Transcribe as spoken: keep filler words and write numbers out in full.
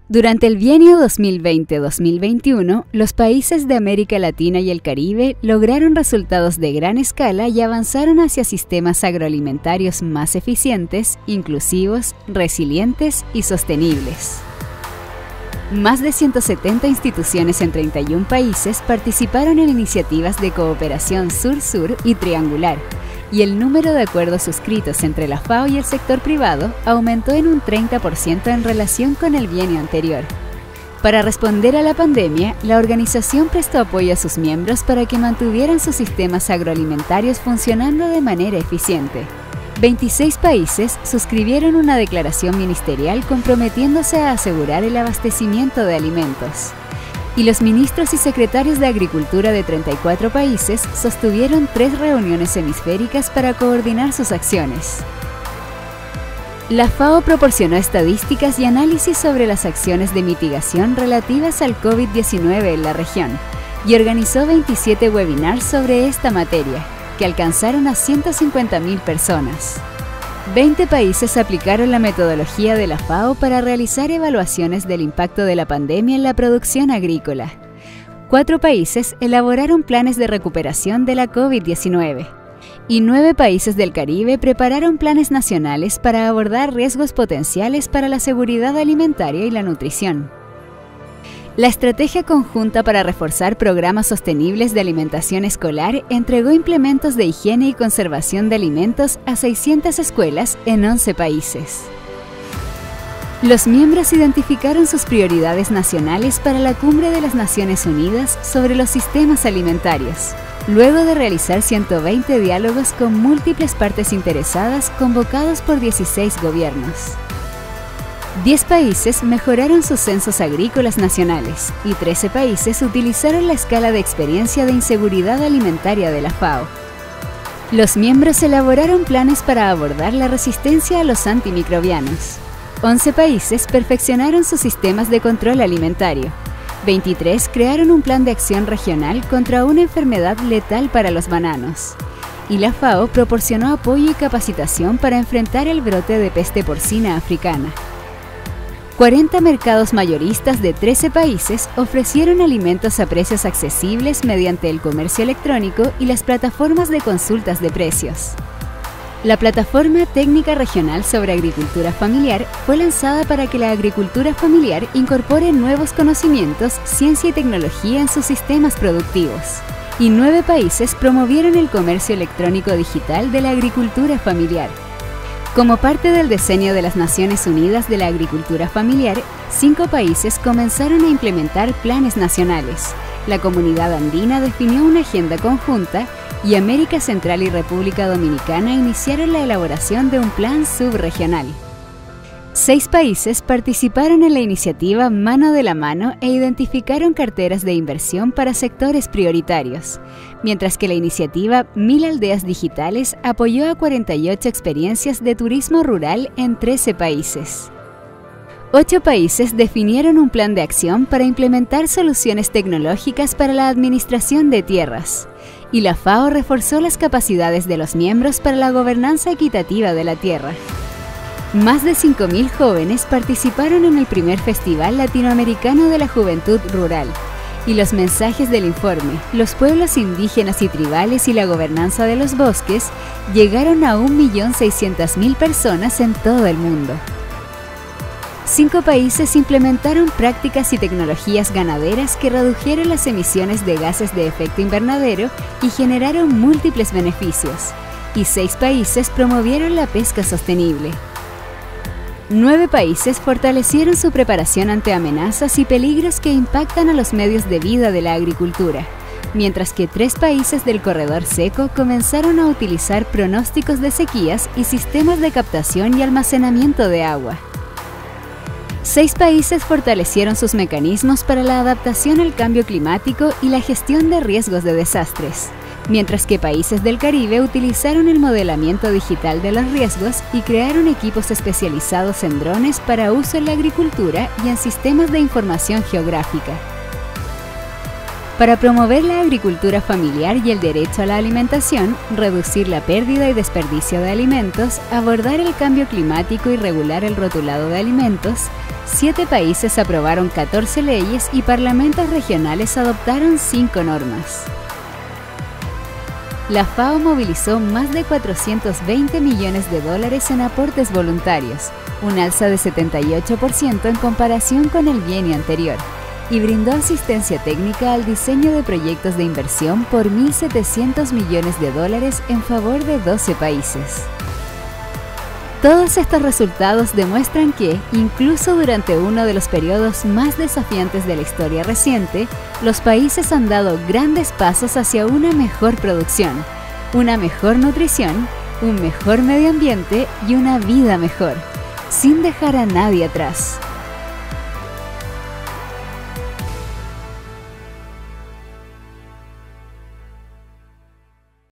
Durante el bienio dos mil veinte a dos mil veintiuno, los países de América Latina y el Caribe lograron resultados de gran escala y avanzaron hacia sistemas agroalimentarios más eficientes, inclusivos, resilientes y sostenibles. Más de ciento setenta instituciones en treinta y un países participaron en iniciativas de cooperación sur-sur y triangular, y el número de acuerdos suscritos entre la FAO y el sector privado aumentó en un treinta por ciento en relación con el bienio anterior. Para responder a la pandemia, la organización prestó apoyo a sus miembros para que mantuvieran sus sistemas agroalimentarios funcionando de manera eficiente. veintiséis países suscribieron una declaración ministerial comprometiéndose a asegurar el abastecimiento de alimentos. Y los ministros y secretarios de Agricultura de treinta y cuatro países sostuvieron tres reuniones hemisféricas para coordinar sus acciones. La FAO proporcionó estadísticas y análisis sobre las acciones de mitigación relativas al COVID diecinueve en la región y organizó veintisiete webinars sobre esta materia, que alcanzaron a ciento cincuenta mil personas. veinte países aplicaron la metodología de la FAO para realizar evaluaciones del impacto de la pandemia en la producción agrícola. Cuatro países elaboraron planes de recuperación de la COVID diecinueve. Y nueve países del Caribe prepararon planes nacionales para abordar riesgos potenciales para la seguridad alimentaria y la nutrición. La Estrategia Conjunta para Reforzar Programas Sostenibles de Alimentación Escolar entregó implementos de higiene y conservación de alimentos a seiscientas escuelas en once países. Los miembros identificaron sus prioridades nacionales para la Cumbre de las Naciones Unidas sobre los sistemas alimentarios, luego de realizar ciento veinte diálogos con múltiples partes interesadas convocados por dieciséis gobiernos. diez países mejoraron sus censos agrícolas nacionales y trece países utilizaron la escala de experiencia de inseguridad alimentaria de la FAO. Los miembros elaboraron planes para abordar la resistencia a los antimicrobianos. once países perfeccionaron sus sistemas de control alimentario. veintitrés crearon un plan de acción regional contra una enfermedad letal para los bananos. Y la FAO proporcionó apoyo y capacitación para enfrentar el brote de peste porcina africana. cuarenta mercados mayoristas de trece países ofrecieron alimentos a precios accesibles mediante el comercio electrónico y las plataformas de consultas de precios. La Plataforma Técnica Regional sobre Agricultura Familiar fue lanzada para que la agricultura familiar incorpore nuevos conocimientos, ciencia y tecnología en sus sistemas productivos. Y nueve países promovieron el comercio electrónico digital de la agricultura familiar. Como parte del diseño de las Naciones Unidas de la Agricultura Familiar, cinco países comenzaron a implementar planes nacionales. La Comunidad Andina definió una agenda conjunta y América Central y República Dominicana iniciaron la elaboración de un plan subregional. Seis países participaron en la iniciativa Mano de la Mano e identificaron carteras de inversión para sectores prioritarios, mientras que la iniciativa Mil Aldeas Digitales apoyó a cuarenta y ocho experiencias de turismo rural en trece países. Ocho países definieron un plan de acción para implementar soluciones tecnológicas para la administración de tierras, y la FAO reforzó las capacidades de los miembros para la gobernanza equitativa de la tierra. Más de cinco mil jóvenes participaron en el primer Festival Latinoamericano de la Juventud Rural, y los mensajes del informe Los pueblos indígenas y tribales y la gobernanza de los bosques llegaron a un millón seiscientas mil personas en todo el mundo. Cinco países implementaron prácticas y tecnologías ganaderas que redujeron las emisiones de gases de efecto invernadero y generaron múltiples beneficios, y seis países promovieron la pesca sostenible. Nueve países fortalecieron su preparación ante amenazas y peligros que impactan a los medios de vida de la agricultura, mientras que tres países del corredor seco comenzaron a utilizar pronósticos de sequías y sistemas de captación y almacenamiento de agua. Seis países fortalecieron sus mecanismos para la adaptación al cambio climático y la gestión de riesgos de desastres, mientras que países del Caribe utilizaron el modelamiento digital de los riesgos y crearon equipos especializados en drones para uso en la agricultura y en sistemas de información geográfica. Para promover la agricultura familiar y el derecho a la alimentación, reducir la pérdida y desperdicio de alimentos, abordar el cambio climático y regular el rotulado de alimentos, siete países aprobaron catorce leyes y parlamentos regionales adoptaron cinco normas. La FAO movilizó más de cuatrocientos veinte millones de dólares en aportes voluntarios, un alza de setenta y ocho por ciento en comparación con el bienio anterior, y brindó asistencia técnica al diseño de proyectos de inversión por mil setecientos millones de dólares en favor de doce países. Todos estos resultados demuestran que, incluso durante uno de los periodos más desafiantes de la historia reciente, los países han dado grandes pasos hacia una mejor producción, una mejor nutrición, un mejor medio ambiente y una vida mejor, sin dejar a nadie atrás.